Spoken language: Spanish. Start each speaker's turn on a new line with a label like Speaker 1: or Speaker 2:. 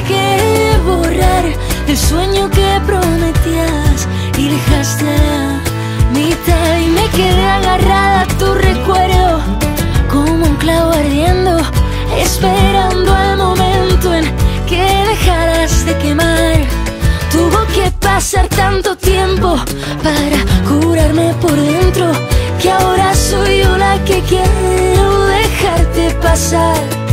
Speaker 1: que borrar el sueño que prometías y dejaste a mitad. Y me quedé agarrada a tu recuerdo como un clavo ardiendo, esperando al momento en que dejaras de quemar. Tuvo que pasar tanto tiempo para curarme por dentro, que ahora soy yo la que quiero dejarte pasar.